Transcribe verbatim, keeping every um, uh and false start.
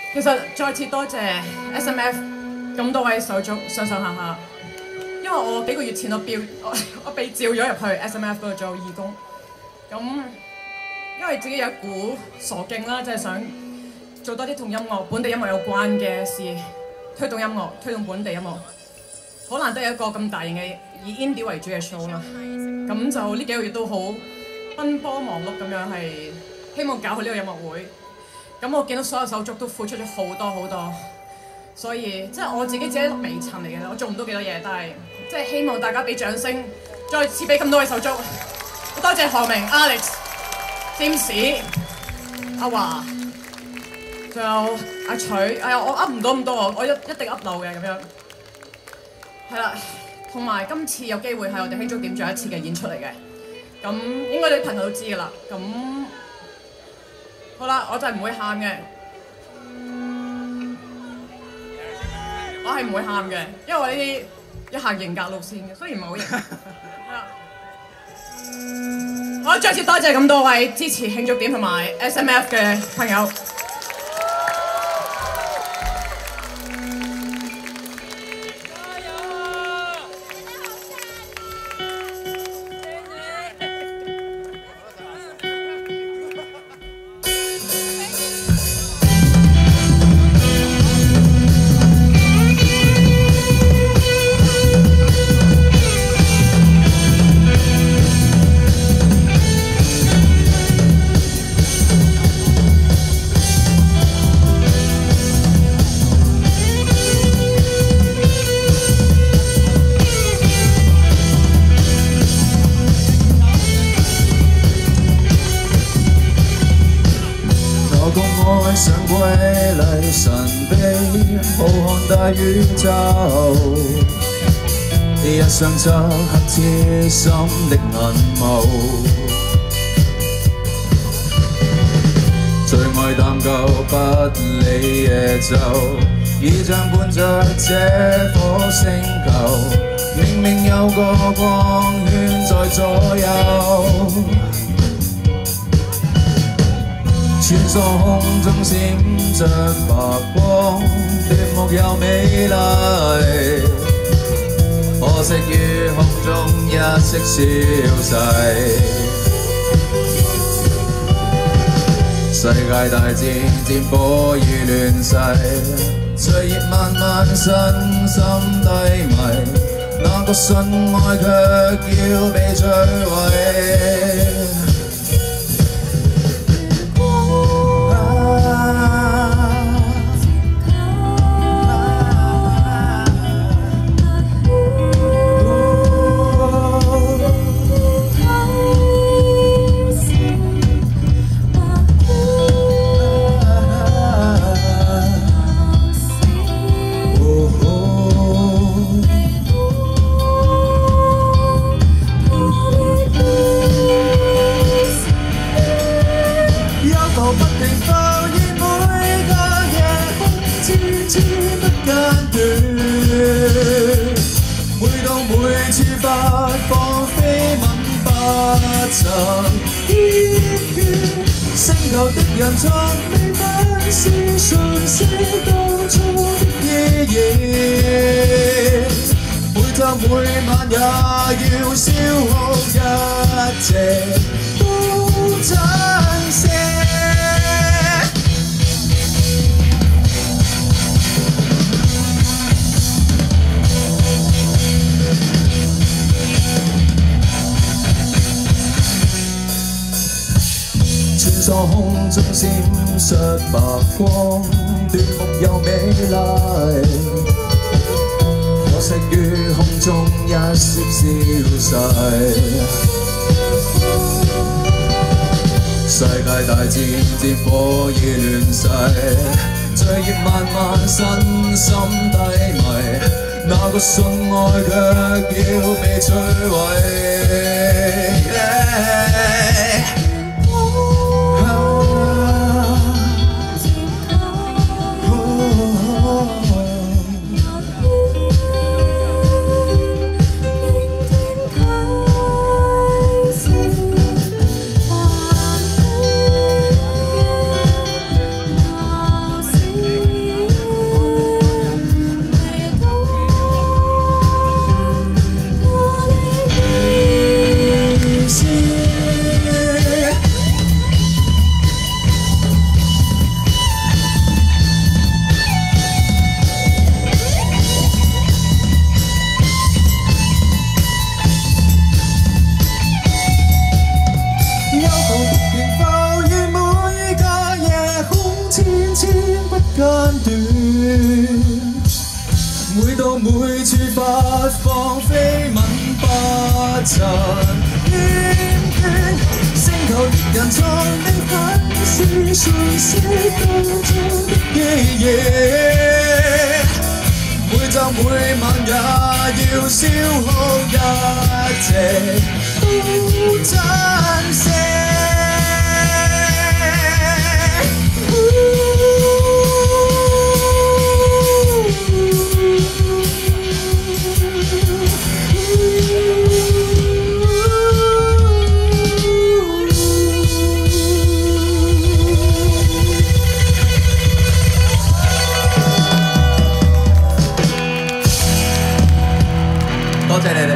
其實再次多謝 S M F 咁多位手足上上下下，因為我幾個月前我標我我被召咗入去 S M F 嗰度做義工，咁因為自己有一股傻勁啦，即係想做多啲同音樂本地音樂有關嘅事，推動音樂，推動本地音樂。好難得有一個咁大型嘅以 indie 為主嘅 show 啦，咁就呢幾個月都好奔波忙碌咁樣，係希望搞好呢個音樂會。咁我見到所有手足都付出咗好多好多，所以即係我自己自己一粒微塵嚟嘅，我做唔到幾多嘢，但係即係希望大家俾掌聲，再次俾咁多位手足，多謝何明、Alex、James、阿華，仲有阿徐，哎呀我噏唔到咁多，我一一定噏漏嘅咁樣，係啦，同埋今次有機會係我哋輕觸點最後一次嘅演出嚟嘅，咁應該啲朋友都知㗎啦，咁。好啦，我就係唔會喊嘅，我係唔會喊嘅，因為我呢啲一行型格路線嘅，雖然唔係好型。係啦，我再次多謝咁多位支持輕觸點同埋 S M F 嘅朋友。 愛上瑰麗神秘浩瀚大宇宙，一雙漆黑痴心的眼眸，最愛探究不理夜晝，已像伴着這顆星球，明明有個光圈在左右。穿梭空中閃着白光，奪目又美麗，可惜於空中一息消逝。世界大戰戰火已亂世，歲月漫漫身心低迷，那個信愛卻要被摧毀。星球的人從未不是熟悉當初的意義，每晝每晚也要消耗一切都珍惜。穿梭空中閃爍白光，奪目又美麗，可惜於空中一息消逝。世界大戰戰火已亂世，歲月漫漫身心低迷，那個信愛卻要被摧毀。Yeah. 間段。每到每處發放飛吻不曾厭倦，星球的人藏匿粉絲訊息當中的記憶，每晝每晚也要消耗一直都珍惜。多謝你哋。